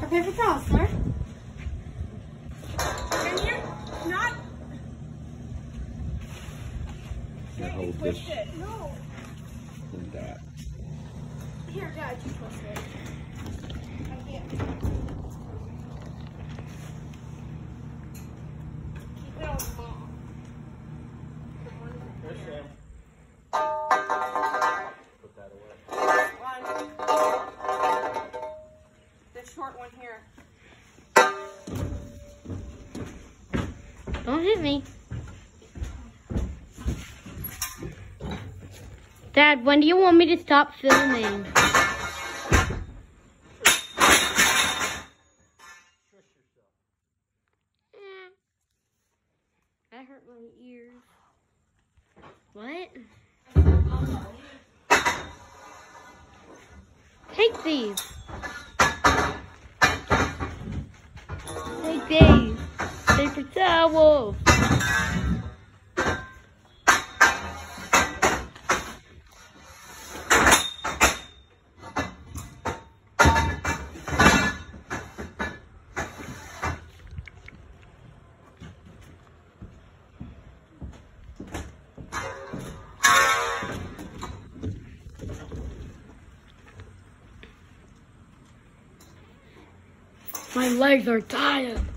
Rock, paper, scissors, sir. And you're not. Now hold this Twist it. No. and that. Here, Dad, you twist it. I can't. Keep it on the ball. Put that away. One. The short one here. Don't hit me. Dad, when do you want me to stop filming? That hurt my ears. What? Take these. Take these. Paper towels. My legs are tired.